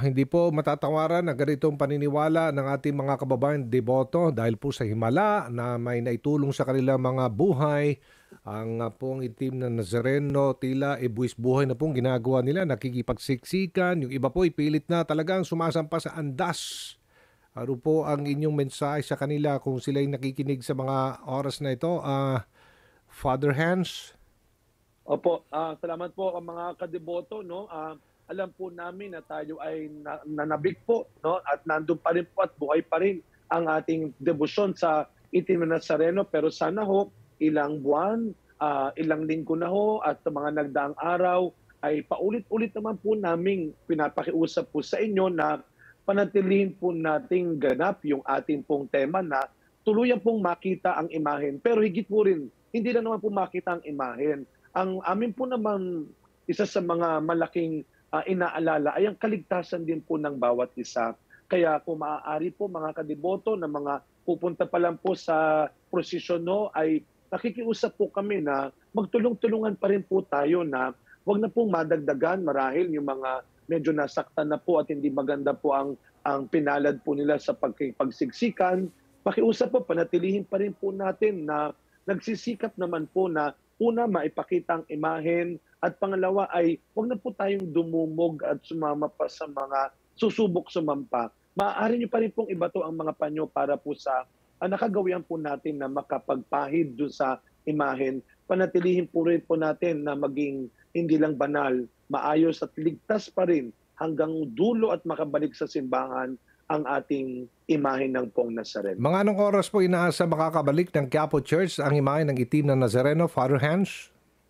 Hindi po matatawaran ang ganitong paniniwala ng ating mga kababayan deboto dahil po sa himala na may naitulong sa kanilang mga buhay. Ang pong itim na Nazareno tila buwis buhay na pong ginagawa nila, nakikipagsiksikan. Yung iba po ipilit na talagang sumasampa sa andas. Ano po ang inyong mensahe sa kanila kung sila'y nakikinig sa mga oras na ito? Father Hans? Opo, salamat po ang mga kadeboto 'no. Alam po namin na tayo ay nanabik po 'no at nandun pa rin po at buhay pa rin ang ating debosyon sa Itim na Nazareno. Pero sana ho ilang buwan, ilang linggo na ho at sa mga nagdaang araw ay paulit-ulit naman po naming pinapakiusap po sa inyo na panatilihin po nating ganap yung ating pong tema na tuluyan pong makita ang imahen. Pero higit po rin, hindi lang naman po makita ang imahen, ang amin po naman isa sa mga malaking inaalala ay ang kaligtasan din po ng bawat isa. Kaya kung maaari po mga kadeboto na mga pupunta pa lang po sa prosesyon no, ay nakikiusap po kami na magtulong-tulungan pa rin po tayo na wag na pong madagdagan marahil yung mga medyo nasaktan na po at hindi maganda po ang pinalad po nila sa pagsiksikan. Pakiusap po, panatilihin pa rin po natin na nagsisikap naman po na una, maipakita ang imahen at pangalawa ay huwag na po tayong dumumog at sumama pa sa mga susubok sumampa. Maaari niyo pa rin pong ibato ang mga panyo para po sa nakagawian po natin na makapagpahid doon sa imahen. Panatilihin po rin po natin na maging hindi lang banal, maayos at ligtas pa rin hanggang dulo at makabalik sa simbahan ang ating imahen ng Pong Nazareno. Mga anong oras po inaasa makakabalik ng Quiapo Church ang imahe ng itim na Nazareno, Father Hans?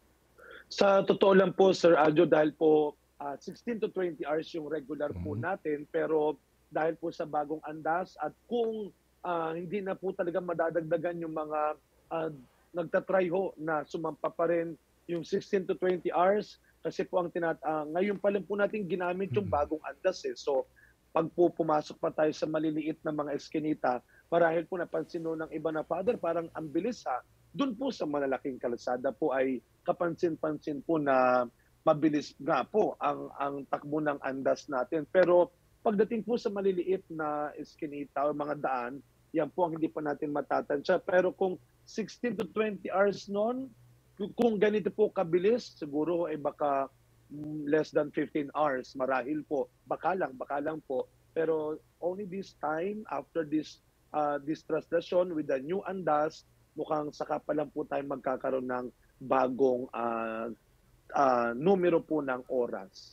Sa totoo lang po, Sir Aljo, dahil po 16 to 20 hours yung regular po Mhm. natin, pero dahil po sa bagong andas at kung hindi na po talaga madadagdagan yung mga ah, nagtatry ho na sumampa pa rin yung 16 to 20 hours, kasi po ngayon pa lang po natin ginamit yung Mhm. bagong andas eh. So pag po pumasok pa tayo sa maliliit na mga eskinita, marahil po napansin no ng iba na, Father, parang ang bilis ha. Doon po sa malalaking kalsada po ay kapansin-pansin po na mabilis nga po ang takbo ng andas natin. Pero pagdating po sa maliliit na eskinita o mga daan, yan po ang hindi pa natin matatansya. Pero kung 16 to 20 hours noon, kung ganito po kabilis, siguro ay baka less than 15 hours marahil po. Baka lang po. Pero only this time, after this translation with the new andas, mukhang saka pa lang po tayo magkakaroon ng bagong numero po ng oras.